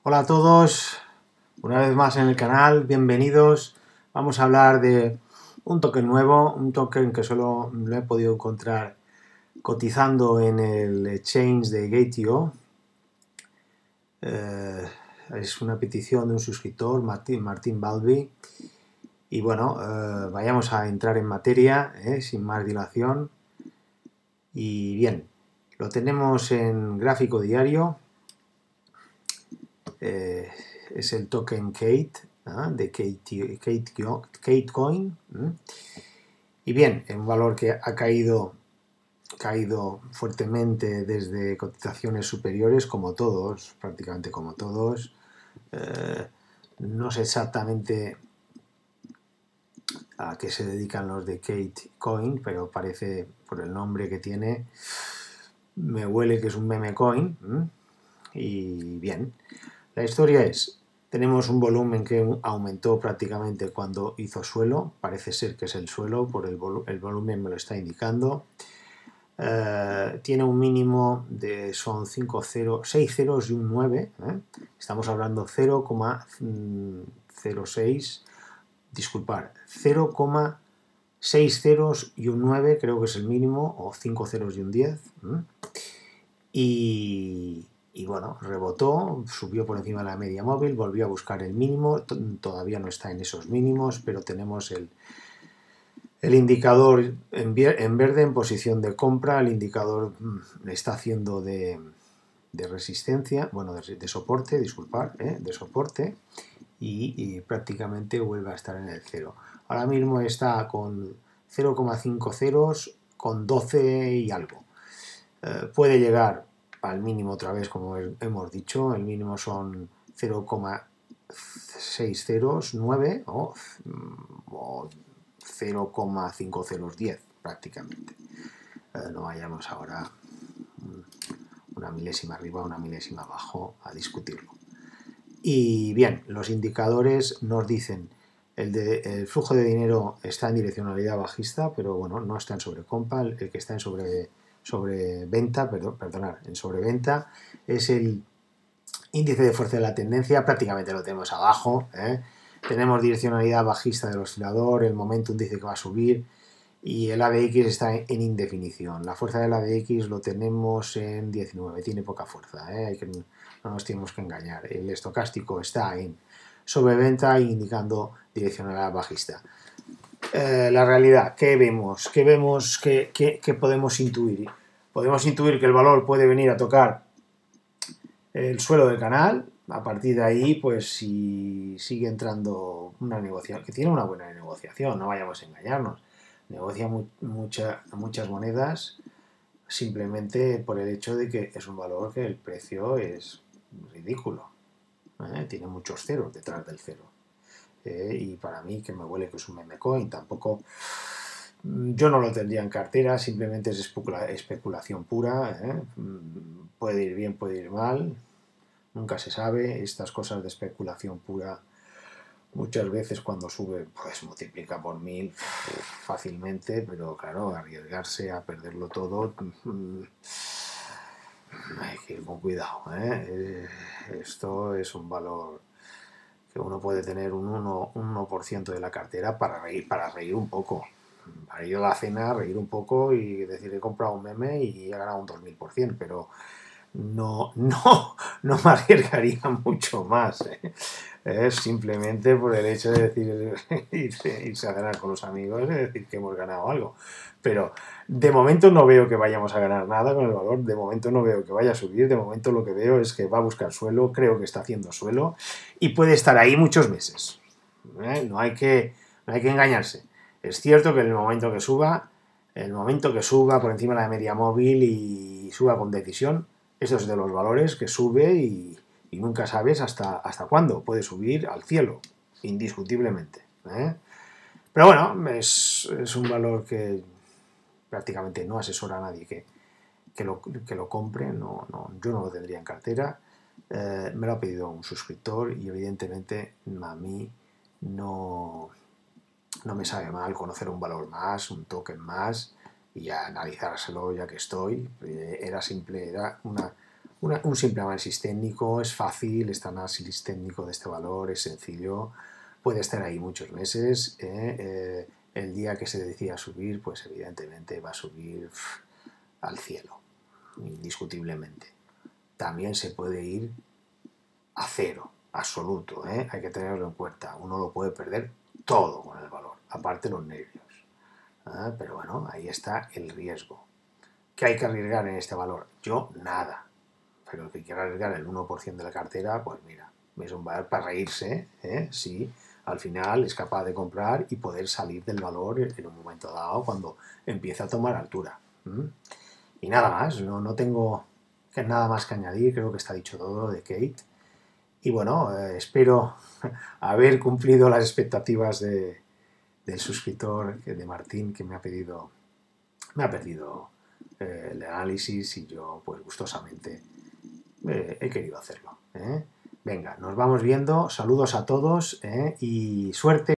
Hola a todos, una vez más en el canal, bienvenidos. Vamos a hablar de un token nuevo, un token que solo lo he podido encontrar cotizando en el exchange de Gate.io. Es una petición de un suscriptor, Martín Balbi. Y bueno, vayamos a entrar en materia, sin más dilación. Y bien, lo tenemos en gráfico diario. Es el token Kate, de Katecoin. Y bien, es un valor que ha caído fuertemente desde cotizaciones superiores, como todos, prácticamente como todos. No sé exactamente a qué se dedican los de Katecoin, pero parece, por el nombre que tiene, me huele que es un meme coin. Y bien, la historia es, tenemos un volumen que aumentó prácticamente cuando hizo suelo, parece ser que es el suelo, por el volumen me lo está indicando. Tiene un mínimo de, son 6 ceros y un 9, estamos hablando 0,06, disculpar, 0,6 ceros y un 9 creo que es el mínimo, o 5 ceros y un 10, y bueno, rebotó, subió por encima de la media móvil, volvió a buscar el mínimo, todavía no está en esos mínimos, pero tenemos el indicador en verde en posición de compra, el indicador está haciendo de resistencia, bueno, de soporte, disculpar, de soporte, y prácticamente vuelve a estar en el cero. Ahora mismo está con 0,5 ceros, con 12 y algo. Puede llegar al mínimo otra vez, como hemos dicho, el mínimo son 0,609 o 0,5010 prácticamente. No vayamos ahora una milésima arriba, una milésima abajo a discutirlo. Y bien, los indicadores nos dicen el flujo de dinero está en direccionalidad bajista, pero bueno, no está en sobrecompra, el que está en sobreventa, en sobreventa es el índice de fuerza de la tendencia, prácticamente lo tenemos abajo, tenemos direccionalidad bajista del oscilador, el momentum dice que va a subir y el ADX está en indefinición. La fuerza del ADX lo tenemos en 19, tiene poca fuerza, no nos tenemos que engañar. El estocástico está en sobreventa indicando direccionalidad bajista. La realidad, ¿qué vemos? ¿Qué podemos intuir? Podemos intuir que el valor puede venir a tocar el suelo del canal. A partir de ahí, pues si sigue entrando una negociación, que tiene una buena negociación, no vayamos a engañarnos, negocia muchas monedas simplemente por el hecho de que es un valor que el precio es ridículo, tiene muchos ceros detrás del cero, y para mí, que me huele que es un meme coin, tampoco, yo no lo tendría en cartera, simplemente es especulación pura, puede ir bien, puede ir mal, nunca se sabe. Estas cosas de especulación pura muchas veces cuando sube pues multiplica por 1000 fácilmente, pero claro, arriesgarse a perderlo todo, hay que ir con cuidado, esto es un valor que uno puede tener un 1% de la cartera para reír un poco, para ir a la cena, reír un poco y decir he comprado un meme y he ganado un 2000%, pero no me arriesgaría mucho más. Es simplemente por el hecho de decir irse a cenar con los amigos, es decir que hemos ganado algo. Pero de momento no veo que vayamos a ganar nada con el valor, de momento no veo que vaya a subir, de momento lo que veo es que va a buscar suelo, creo que está haciendo suelo y puede estar ahí muchos meses. No hay que engañarse. Es cierto que en el momento que suba por encima de la media móvil y suba con decisión, eso es de los valores que sube y nunca sabes hasta cuándo puede subir al cielo, indiscutiblemente. Pero bueno, es un valor que prácticamente no asesora a nadie que lo compre, yo no lo tendría en cartera. Me lo ha pedido un suscriptor y evidentemente a mí no me sabe mal conocer un valor más, un token más y analizárselo ya que estoy. Era un simple análisis técnico, es fácil, este análisis técnico de este valor es sencillo, puede estar ahí muchos meses. El día que se decida subir, pues evidentemente va a subir al cielo, indiscutiblemente. También se puede ir a cero, absoluto, hay que tenerlo en cuenta. Uno lo puede perder todo con el valor, aparte los nervios. Pero bueno, ahí está el riesgo. ¿Qué hay que arriesgar en este valor? Yo nada. Pero el que quiera arriesgar el 1% de la cartera, pues mira, es un valor para reírse, si al final es capaz de comprar y poder salir del valor en un momento dado cuando empieza a tomar altura. Y nada más, no tengo nada más que añadir, creo que está dicho todo de Kate. Y bueno, espero haber cumplido las expectativas del suscriptor, de Martín, que me ha pedido el análisis y yo pues gustosamente he querido hacerlo. Venga, nos vamos viendo, saludos a todos y suerte.